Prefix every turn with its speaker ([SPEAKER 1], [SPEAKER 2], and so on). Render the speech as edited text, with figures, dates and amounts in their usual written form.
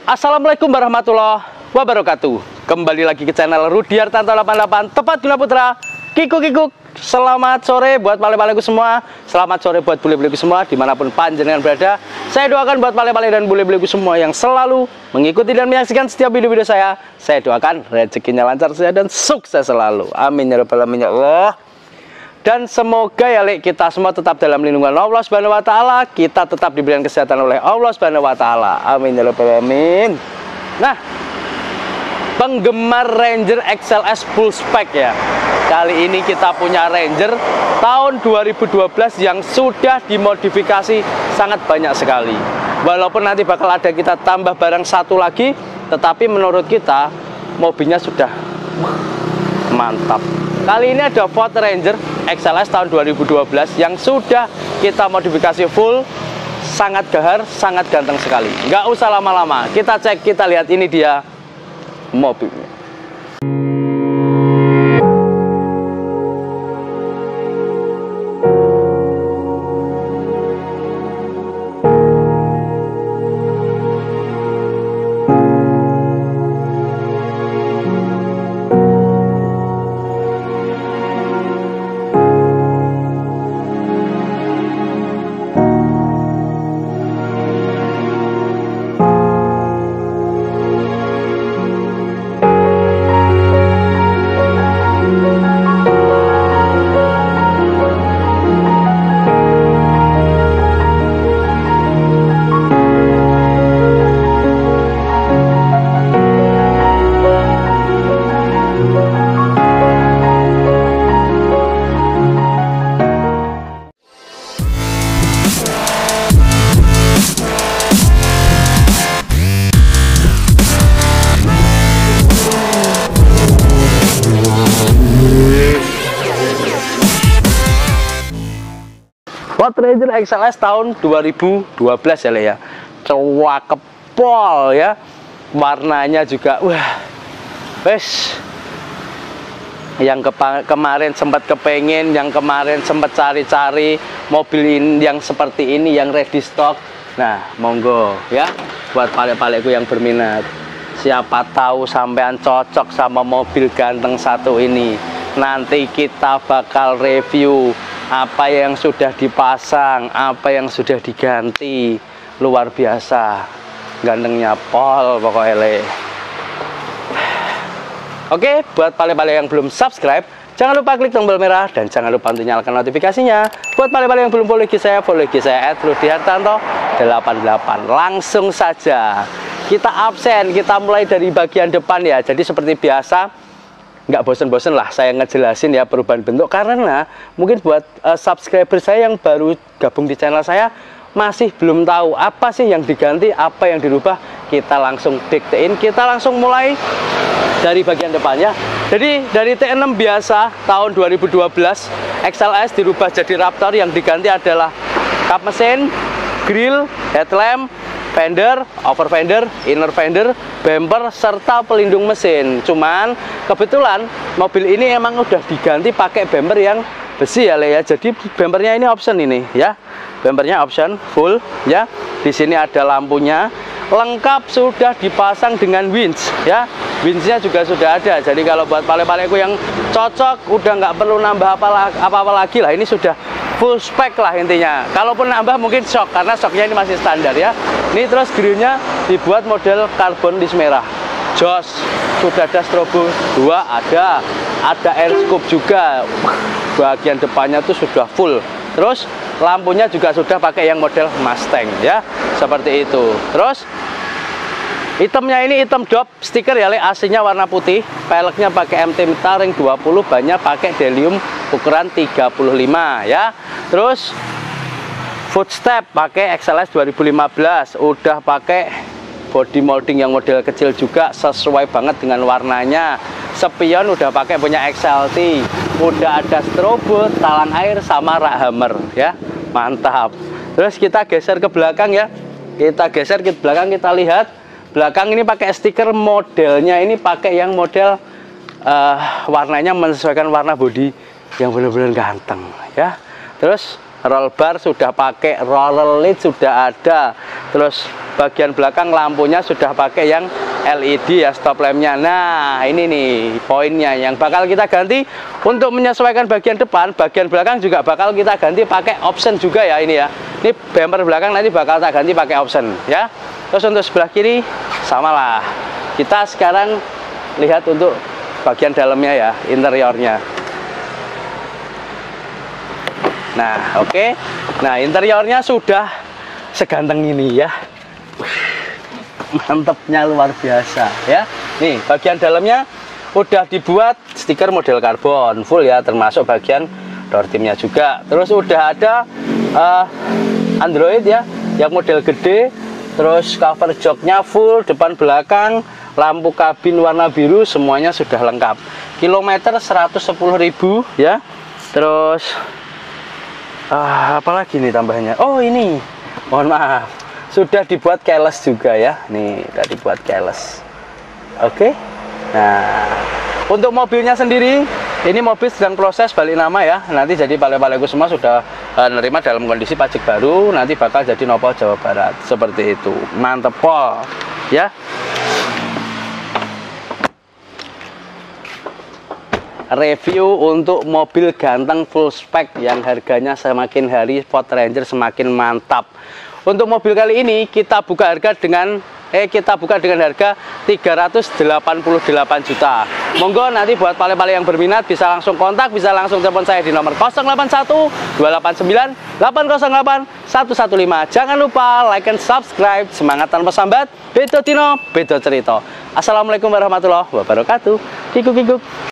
[SPEAKER 1] Assalamualaikum warahmatullahi wabarakatuh. Kembali lagi ke channel Rudi Hartanto 88, tepat guna putra, kikuk-kikuk. Selamat sore buat pale-paleku semua. Selamat sore buat bule-buleku semua dimanapun panjenengan berada. Saya doakan buat pale-pale dan bule-buleku semua yang selalu mengikuti dan menyaksikan setiap video-video saya. Saya doakan rezekinya lancar saja dan sukses selalu. Amin ya rabbal alamin ya Allah. Dan semoga ya kita semua tetap dalam lindungan Allah Subhanahu wa taala, kita tetap diberikan kesehatan oleh Allah Subhanahu wa taala. Amin ya rabbal alamin. Nah, penggemar Ranger XLS full spec ya. Kali ini kita punya Ranger tahun 2012 yang sudah dimodifikasi sangat banyak sekali. Walaupun nanti bakal ada kita tambah barang satu lagi, tetapi menurut kita mobilnya sudah mantap. Kali ini ada Ford Ranger XLS tahun 2012 yang sudah kita modifikasi full, sangat gahar, sangat ganteng sekali. Nggak usah lama-lama, kita cek, kita lihat, ini dia mobilnya. Ford Ranger XLS tahun 2012 ya, cakep pol ya, warnanya juga wah, wes. Yang kemarin sempat kepengen, yang kemarin sempat cari-cari mobil ini yang seperti ini, yang ready stock. Nah, monggo ya, buat pale-paleku yang berminat. Siapa tahu sampean cocok sama mobil ganteng satu ini. Nanti kita bakal review apa yang sudah dipasang, apa yang sudah diganti. Luar biasa gantengnya pol pokoknya le. Oke, buat pale-pale yang belum subscribe, jangan lupa klik tombol merah dan jangan lupa untuk nyalakan notifikasinya. Buat pale-pale yang belum follow IG saya @rudihartanto88. Langsung saja kita absen, kita mulai dari bagian depan ya. Jadi seperti biasa, nggak bosen-bosen lah saya ngejelasin ya perubahan bentuk, karena mungkin buat subscriber saya yang baru gabung di channel saya masih belum tahu apa sih yang diganti, apa yang dirubah. Kita langsung diktein, kita langsung mulai dari bagian depannya. Jadi dari T6 biasa tahun 2012 XLS dirubah jadi Raptor. Yang diganti adalah kap mesin, grill, headlamp, fender, over fender, inner fender, bumper, serta pelindung mesin. Cuman kebetulan mobil ini emang udah diganti pakai bumper yang besi ya le ya. Jadi bumpernya ini option ini ya. Bumpernya option full ya. Di sini ada lampunya, lengkap sudah dipasang dengan winch ya. Winchnya juga sudah ada. Jadi kalau buat pale-paleku yang cocok, udah nggak perlu nambah apa-apa lagi lah. Ini sudah full spec lah intinya. Kalaupun nambah mungkin shock, karena shocknya ini masih standar ya. Ini terus grillnya dibuat model karbon dis merah. Jos, sudah ada strobo 2, ada air scoop juga. Bagian depannya tuh sudah full. Terus lampunya juga sudah pakai yang model Mustang ya, seperti itu. Terus hitamnya ini hitam dop stiker ya le, AC-nya warna putih, peleknya pakai MT Mitaring 20, bannya pakai Delium ukuran 35 ya. Terus footstep pakai XLS 2015, udah pakai body molding yang model kecil juga, sesuai banget dengan warnanya. Spion udah pakai punya XLT, udah ada strobo, talang air sama rak hammer ya, mantap. Terus kita geser ke belakang ya, kita geser ke belakang, kita lihat belakang ini pakai stiker, modelnya ini pakai yang model warnanya menyesuaikan warna body yang benar-benar ganteng ya. Terus roll bar sudah pakai, roller lid sudah ada, Terus bagian belakang lampunya sudah pakai yang LED ya, stop lampnya. Nah ini nih poinnya yang bakal kita ganti. Untuk menyesuaikan bagian depan, bagian belakang juga bakal kita ganti pakai option juga ya ini ya. Ini bumper belakang nanti bakal tak ganti pakai option ya. Terus untuk sebelah kiri samalah. Kita sekarang lihat untuk bagian dalamnya ya, interiornya. Nah oke. Nah interiornya sudah seganteng ini ya. Mantepnya luar biasa ya. Nih bagian dalamnya udah dibuat stiker model karbon full ya, termasuk bagian door trimnya juga. Terus udah ada Android ya yang model gede. Terus cover joknya full, depan belakang, lampu kabin warna biru, semuanya sudah lengkap. Kilometer 110.000 ya. Terus apalagi nih tambahnya? Oh ini, mohon maaf, sudah dibuat keyless juga ya. Nih udah dibuat keyless. Oke. Nah untuk mobilnya sendiri, ini mobil sedang proses balik nama ya. Nanti jadi Pale-Paleku semua sudah nerima dalam kondisi pajak baru. Nanti bakal jadi Nopo Jawa Barat. Seperti itu. Mantep pol ya. Review untuk mobil ganteng full spec yang harganya semakin hari Ford Ranger semakin mantap. Untuk mobil kali ini kita buka dengan harga 388 juta. Monggo nanti buat pale-pale yang berminat bisa langsung kontak, bisa langsung telepon saya di nomor 081 289 808 115. Jangan lupa like and subscribe. Semangat tanpa sambat. Bedo Tino, bedo cerita. Assalamualaikum warahmatullahi wabarakatuh. Kikuk kikuk.